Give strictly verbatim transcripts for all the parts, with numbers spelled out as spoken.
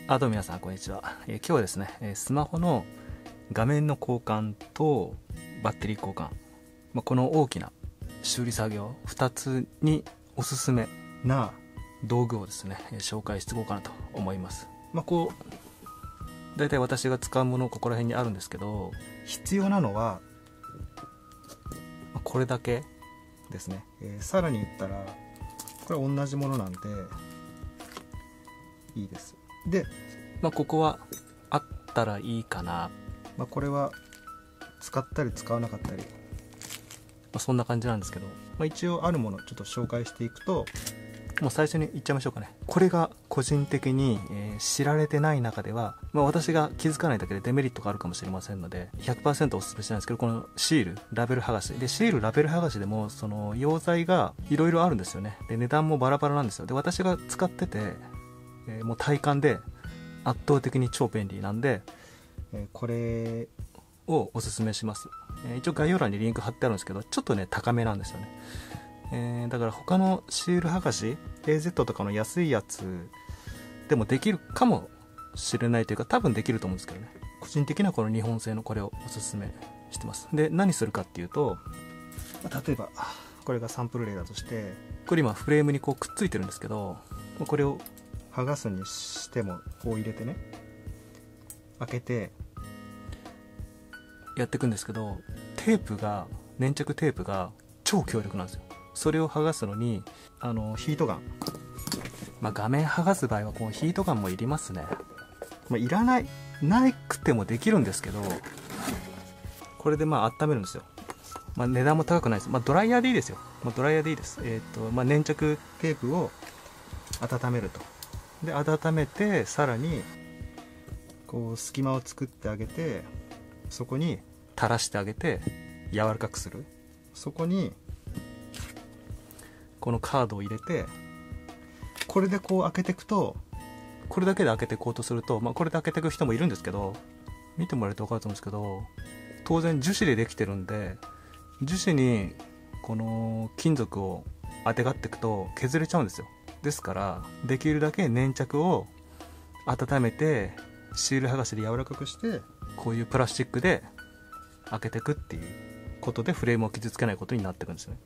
あ、どうも皆さんこんにちは。えー今日はですね、えースマホの画面の交換とバッテリー交換、まあ、この大きな修理作業ふたつにおすすめな道具をですね、えー紹介していこうかなと思います。まあ、こうだいたい私が使うものここら辺にあるんですけど、必要なのはまあこれだけですね。えーさらに言ったらこれ同じものなんでいいです。で、まあ、ここはあったらいいかな、まあ、これは使ったり使わなかったり、まあ、そんな感じなんですけど、まあ、一応あるものをちょっと紹介していくと、もう最初に言っちゃいましょうかね。これが個人的に、えー知られてない中では、まあ、私が気づかないだけでデメリットがあるかもしれませんので ひゃくパーセント おすすめしないんですけど、このシールラベル剥がしで、シールラベル剥がしでもその溶剤がいろいろあるんですよね。で値段もバラバラなんですよ。で私が使ってて、えーもう体感で圧倒的に超便利なんで、えーこれをおすすめします。えー一応概要欄にリンク貼ってあるんですけど、ちょっとね高めなんですよね。えーだから他のシール剥がし エーゼット とかの安いやつでもできるかもしれないというか、多分できると思うんですけどね。個人的にはこの日本製のこれをおすすめしてます。で何するかっていうと、例えばこれがサンプル例だとして、これ今フレームにこうくっついてるんですけど、これを剥がすにしてもこう入れてね、開けてやっていくんですけど、テープが粘着テープが超強力なんですよ。それを剥がすのにあのヒートガン、まあ、画面剥がす場合はこのヒートガンもいりますね。まあ、いらないなくてもできるんですけど、これでまあ温めるんですよ。まあ、値段も高くないです。まあ、ドライヤーでいいですよ。まあ、ドライヤーでいいです。えっと、まあ、粘着テープを温めると。で温めて、さらにこう隙間を作ってあげて、そこに垂らしてあげて柔らかくする。そこにこのカードを入れて、これでこう開けていくと、これだけで開けていこうとすると、まあ、これで開けていく人もいるんですけど、見てもらえると分かると思うんですけど、当然樹脂でできてるんで、樹脂にこの金属を当てがっていくと削れちゃうんですよ。ですからできるだけ粘着を温めてシール剥がしで柔らかくして、こういうプラスチックで開けていくっていうことでフレームを傷つけないことになっていくんですね。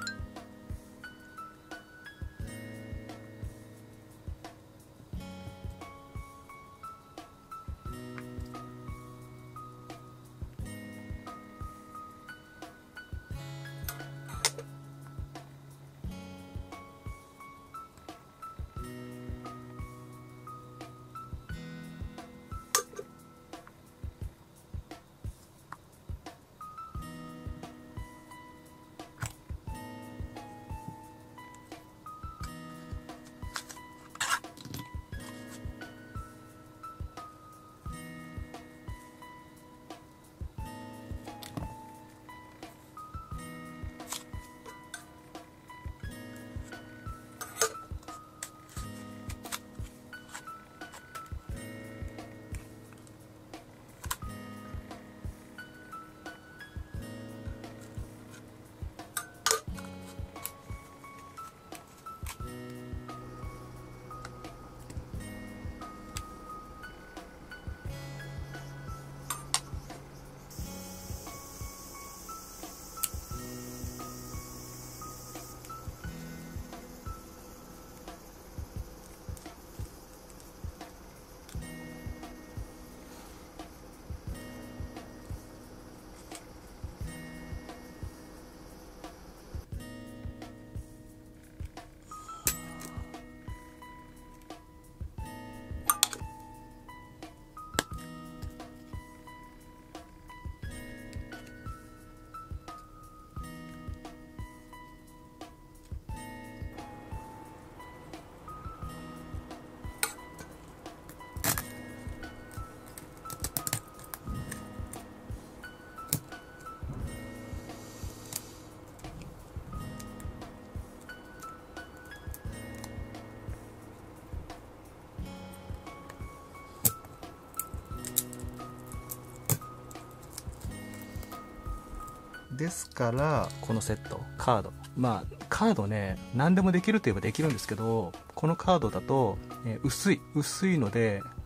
ですからこのセットカード、まあカードね、何でもできるといえばできるんですけど、このカードだと、えー薄い薄いので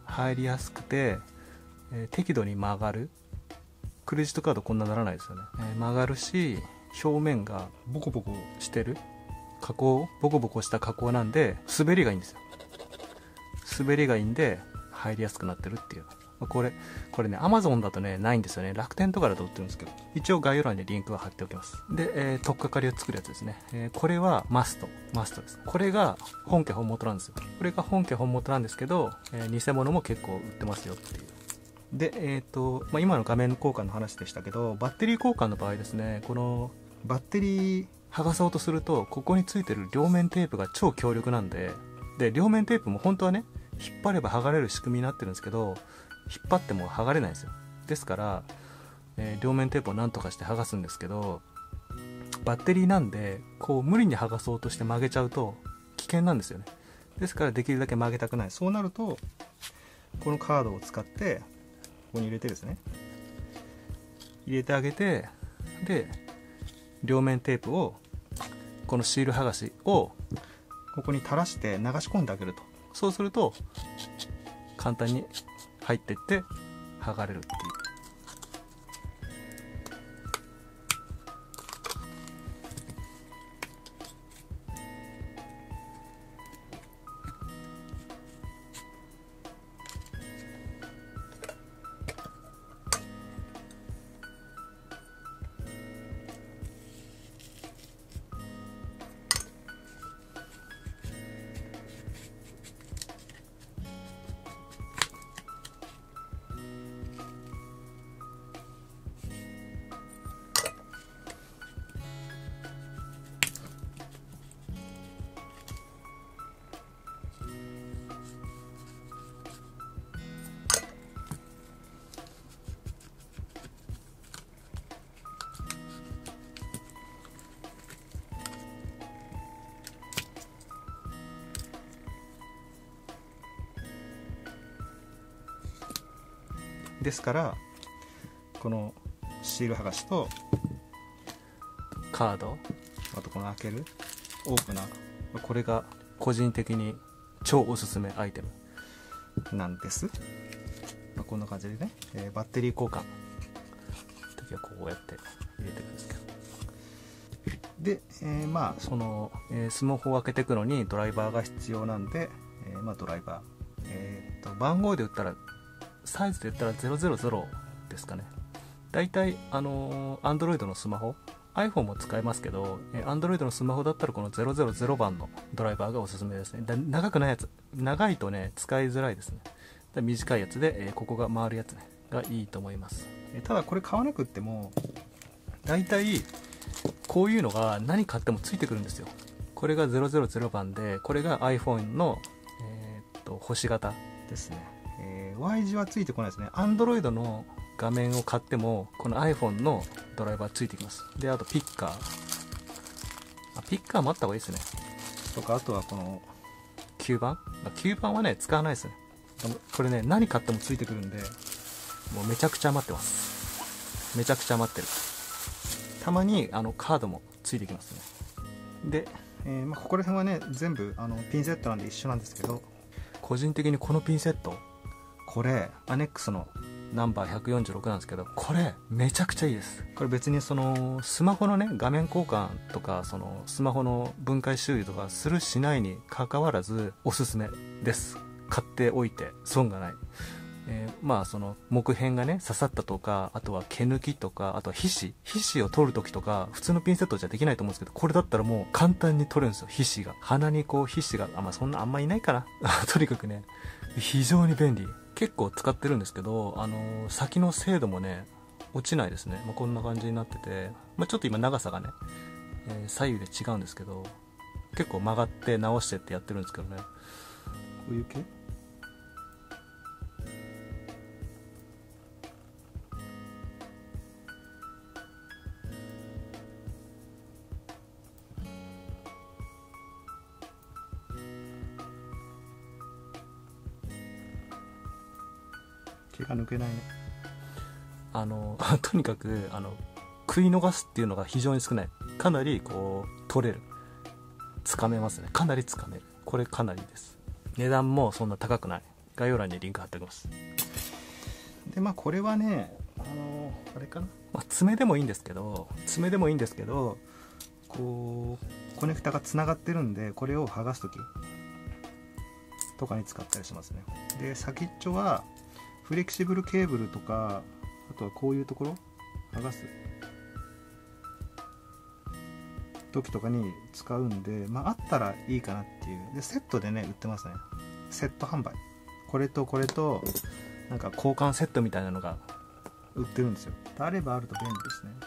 入りやすくて、えー、適度に曲がる。クレジットカードこんなならないですよね、えー、曲がるし、表面がボコボコしてる加工、ボコボコした加工なんで滑りがいいんですよ。滑りがいいんで入りやすくなってるっていう。これこれね Amazon だとねないんですよね。楽天とかだと売ってるんですけど、一応概要欄にリンクは貼っておきます。で、えー、取っかかりを作るやつですね、えー、これはマストマストです。これが本家本元なんですよ。これが本家本元なんですけど、えー、偽物も結構売ってますよっていう。で、えーとまあ、今の画面交換の話でしたけど、バッテリー交換の場合ですね、このバッテリー剥がそうとすると、ここについてる両面テープが超強力なんで、で両面テープも本当はね引っ張れば剥がれる仕組みになってるんですけど、引っ張っても剥がれないんですよ。ですから、えー、両面テープをなんとかして剥がすんですけど、バッテリーなんでこう無理に剥がそうとして曲げちゃうと危険なんですよね。ですからできるだけ曲げたくない。そうなるとこのカードを使ってここに入れてですね、入れてあげて、で両面テープをこのシール剥がしをここに垂らして流し込んであげると、そうすると簡単に入っていって剥がれるっていう。ですからこのシール剥がしとカード、あとこの開けるオープナー、これが個人的に超おすすめアイテムなんです。まあ、こんな感じでね、えー、バッテリー交換の時はこうやって入れていくんですけど、で、えー、まあその、えー、スマホを開けていくのにドライバーが必要なんで、えー、まあドライバー、えー、と番号で言ったらサイズで言ったらゼロゼロゼロですかね。だいたいあのー、Android のスマホ、iPhone も使えますけど、えー、Android のスマホだったらこのゼロゼロゼロ番のドライバーがおすすめですね。だ長くないやつ、長いとね使いづらいですね。だ短いやつで、えー、ここが回るやつ、ね、がいいと思います。えー、ただこれ買わなくってもだいたいこういうのが何買ってもついてくるんですよ。これがゼロゼロゼロ番で、これが iPhone の、えー、っと星型ですね。えー、Y 字はついてこないですね。 Android の画面を買ってもこの iPhone のドライバーついてきます。であとピッカー、あピッカーもあった方がいいですね。とかあとはこの吸盤、吸盤はね使わないですね。これね何買ってもついてくるんで、もうめちゃくちゃ余ってます。めちゃくちゃ余ってる。たまにあのカードもついてきますね。で、えーまあ、ここら辺はね全部あのピンセットなんで一緒なんですけど、個人的にこのピンセット、これアネックスのナンバーひゃくよんじゅうろくなんですけど、これめちゃくちゃいいです。これ別にそのスマホのね画面交換とか、そのスマホの分解修理とかするしないにかかわらずおすすめです。買っておいて損がない。えー、まあその木片がね刺さったとか、あとは毛抜きとか、あとは皮脂皮脂を取るときとか普通のピンセットじゃできないと思うんですけど、これだったらもう簡単に取れるんですよ。皮脂が鼻にこう皮脂があ、まあ、そんなあんまいないかなとにかくね非常に便利。結構使ってるんですけど、あのー、先の精度もね落ちないですね。まあ、こんな感じになってて、まあ、ちょっと今長さがね、えー、左右で違うんですけど、結構曲がって直してってやってるんですけどね。こういう系毛が抜けないね。あのとにかくあの食い逃すっていうのが非常に少ない。かなりこう取れる、つかめますね。かなりつかめる。これかなりです。値段もそんな高くない。 概要欄にリンク貼っておきます。でまあこれはね、あのー、あれかな、まあ、爪でもいいんですけど爪でもいいんですけどこうコネクタがつながってるんで、これを剥がす時とかに使ったりしますね。で先っちょはフレキシブルケーブルとか、あとはこういうところ剥がす時とかに使うんで、まああったらいいかなっていう。でセットでね売ってますね。セット販売、これとこれとなんか交換セットみたいなのが売ってるんですよ。あればあると便利ですね。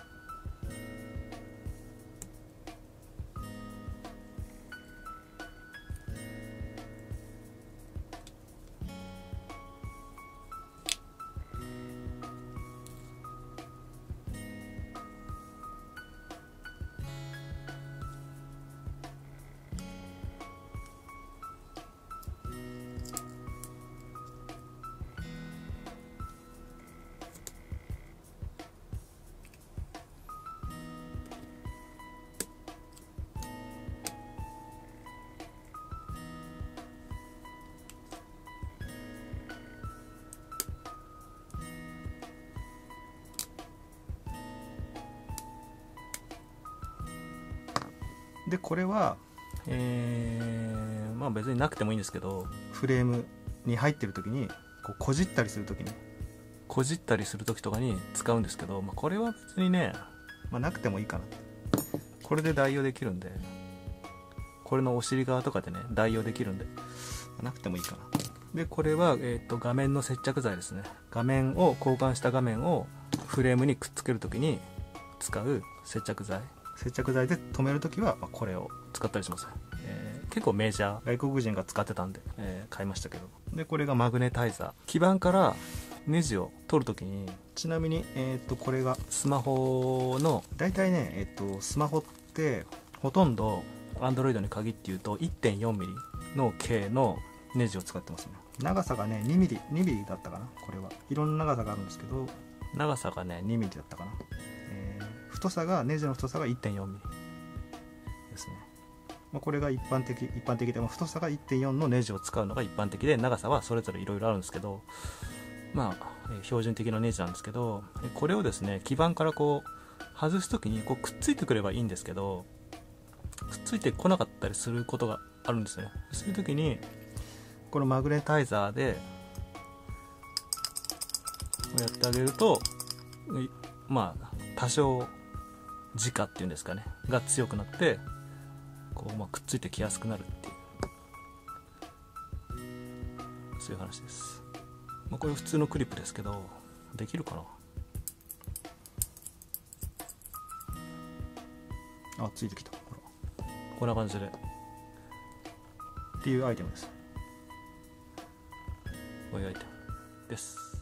でこれは、えー、まあ別になくてもいいんですけど、フレームに入ってる時にこうこじったりする時にこじったりする時とかに使うんですけど、まあ、これは別にね、まあ、なくてもいいかな。これで代用できるんで、これのお尻側とかでね代用できるんで、なくてもいいかな。でこれは、えー、と画面の接着剤ですね。画面を交換した画面をフレームにくっつける時に使う接着剤。接着剤で留めるときは、まあ、これを使ったりします、えー、結構メジャー、外国人が使ってたんで、えー、買いましたけど。でこれがマグネタイザー。基板からネジを取るときに、ちなみに、えー、とこれがスマホの大体ね、えー、とスマホってほとんど Android に限って言うと いってんよんミリ の径のネジを使ってますね。長さがね にミリ、にミリだったかな。これはいろんな長さがあるんですけど、長さがねにミリだったかな。太さが、ネジの太さが いってんよんミリ ですね。まあ、これが一般的、一般的でも太さが いってんよん のネジを使うのが一般的で、長さはそれぞれいろいろあるんですけど、まあ、えー、標準的なネジなんですけど、これをですね、基板からこう外すときにこうくっついてくればいいんですけど、くっついてこなかったりすることがあるんですね。そういうときにこのマグネタイザーでこうやってあげると、まあ多少直っていうんですかねが強くなって、こう、まあ、くっついてきやすくなるっていう、そういう話です。まあ、これ普通のクリップですけど、できるかなあ。ついてきた。ほらこんな感じでっていうアイテムです。こういうアイテムです。